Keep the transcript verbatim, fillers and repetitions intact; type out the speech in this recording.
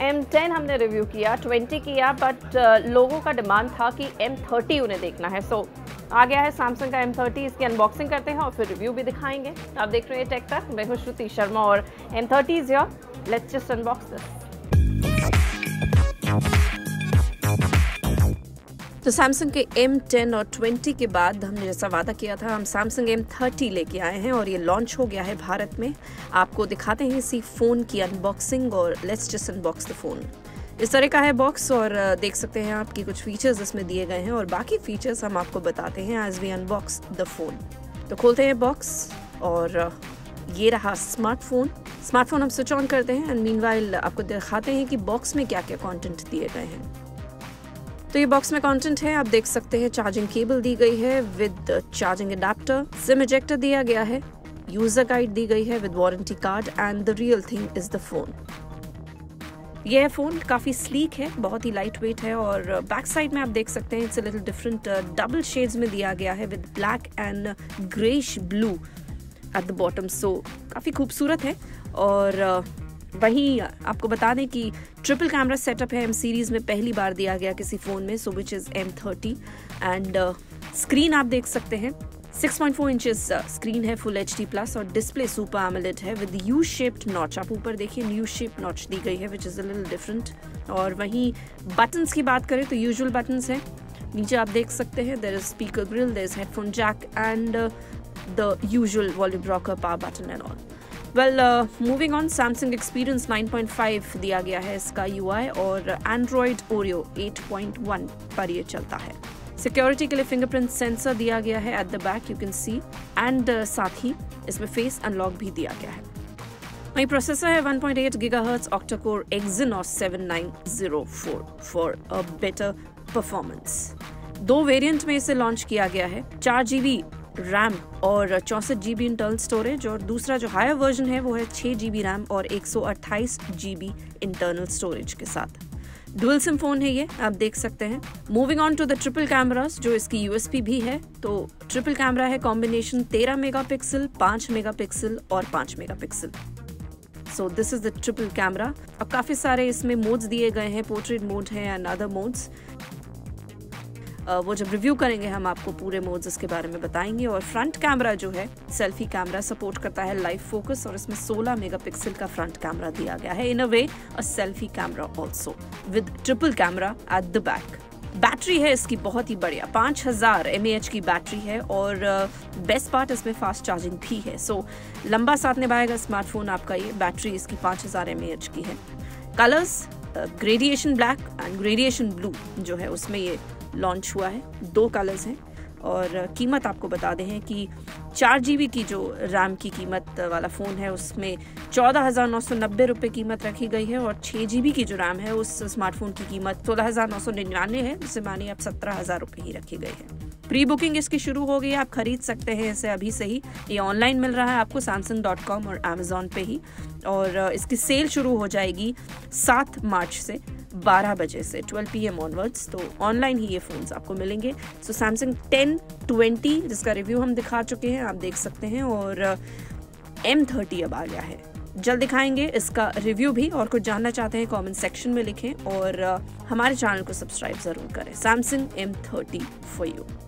M ten हमने review किया, twenty किया, बट लोगों का डिमांड था कि एम थर्टी उन्हें देखना है। सो so, आ गया है सैमसंग का एम थर्टी। इसकी अनबॉक्सिंग करते हैं और फिर रिव्यू भी दिखाएंगे। आप देख रहे हैं टेक टक, मैं हूं श्रुति शर्मा और M thirty is your. Let's just unbox this. तो सैमसंग के एम टेन और ट्वेंटी के बाद हमने जैसा वादा किया था, हम सैमसंग एम थर्टी लेके आए हैं और ये लॉन्च हो गया है भारत में। आपको दिखाते हैं इसी फ़ोन की अनबॉक्सिंग और let's just unbox the phone. इस तरह का है बॉक्स और देख सकते हैं आपकी कुछ फीचर्स इसमें दिए गए हैं और बाकी फीचर्स हम आपको बताते हैं as we unbox the phone. तो खोलते हैं बॉक्स और ये रहा स्मार्टफोन। स्मार्टफोन हम स्विच ऑन करते हैं एंड मीनवाइल आपको दिखाते हैं कि बॉक्स में क्या क्या कंटेंट दिए गए हैं। तो ये बॉक्स में कंटेंट है, आप देख सकते हैं चार्जिंग केबल दी गई है with charging adapter, SIM ejector दिया गया है, यूजर गाइड दी गई है with warranty card and the real thing is the phone. यह फोन काफी स्लीक है, बहुत ही लाइट वेट है और बैक साइड में आप देख सकते हैं it's a little different, double shades में दिया गया है with black and greyish blue at the bottom. So काफी खूबसूरत है। और वहीं आपको बता दें कि ट्रिपल कैमरा सेटअप है, एम सीरीज में पहली बार दिया गया किसी फ़ोन में, so which is M thirty. And screen आप देख सकते हैं six point four inches screen है, फुल एच डी प्लस और डिस्प्ले सुपर एमोलेड है विद यू शेप्ड नॉच। आप ऊपर देखिए यू शेप नॉच दी गई है which is a little different. और वहीं बटन्स की बात करें तो यूजुअल बटन्स हैं, नीचे आप देख सकते हैं there is speaker grill, there is headphone jack and the usual volume rocker, power button and all. Well moving on, Samsung experience nine point five दिया गया है इसका यू आई और Android Oreo eight point one पर ये चलता है। Security के लिए फिंगरप्रिंट सेंसर दिया गया है at the back, you can see, and साथ ही इसमें फेस अनलॉक भी दिया गया है। वही प्रोसेसर है one point eight gigahertz octa-core Exynos seven nine zero four for a better performance. दो वेरिएंट में इसे लॉन्च किया गया है, चार जीबी रैम और चौंसठ जीबी इंटरनल स्टोरेज, और दूसरा जो हायर वर्जन है वो है छह जीबी रैम और एक सौ अट्ठाईस जीबी इंटरनल स्टोरेज के साथ। डुअल सिम फोन है ये, आप देख सकते हैं। Moving on to the triple cameras, जो इसकी यूएसपी भी है, तो ट्रिपल कैमरा है कॉम्बिनेशन तेरह मेगापिक्सल, पाँच मेगापिक्सल और पाँच megapixel. So this is the triple camera. अब काफी सारे इसमें मोड्स दिए गए हैं, पोर्ट्रेट मोड है एंड अदर मोड्स। Uh, वो जब रिव्यू करेंगे हम आपको पूरे मोड्स इसके बारे में बताएंगे। और फ्रंट कैमरा जो है सेल्फी कैमरा सपोर्ट करता है लाइव फोकस और इसमें सोलह मेगापिक्सल का फ्रंट कैमरा दिया गया है, in a way a selfie camera also with triple camera at the back. Battery है इसकी बहुत ही बढ़िया, पाँच हज़ार एम ए एच की बैटरी है और बेस्ट uh, पार्ट इसमें फास्ट चार्जिंग भी है। सो so, लंबा साथ निभाएगा स्मार्टफोन आपका ये। बैटरी इसकी पाँच हज़ार एम ए एच की है। Colours gradation black and gradation blue जो है उसमें ये लॉन्च हुआ है, दो कलर्स हैं। और कीमत आपको बता दें कि चार जीबी की जो रैम की कीमत वाला फ़ोन है उसमें चौदह हज़ार नौ सौ नब्बे रुपये कीमत रखी गई है और छः जीबी की जो रैम है उस स्मार्टफोन की कीमत सोलह हज़ार नौ सौ निन्यानवे है, जिसे मानिए अब सत्रह हज़ार रुपये ही रखी गई है। प्री बुकिंग इसकी शुरू हो गई है, आप खरीद सकते हैं इसे अभी से ही। ये ऑनलाइन मिल रहा है आपको सैमसंग डॉट कॉम और अमेजोन पे ही, और इसकी सेल शुरू हो जाएगी सात मार्च से बारह बजे से ट्वेल्व पी एम ऑनवर्ड्स। तो ऑनलाइन ही ये फ़ोन्स आपको मिलेंगे। सो सैमसंग टेन ट्वेंटी जिसका रिव्यू हम दिखा चुके हैं, आप देख सकते हैं, और एम थर्टी अब आ गया है। जल्द दिखाएंगे इसका रिव्यू भी, और कुछ जानना चाहते हैं कमेंट सेक्शन में लिखें और हमारे चैनल को सब्सक्राइब ज़रूर करें। Samsung M thirty for you.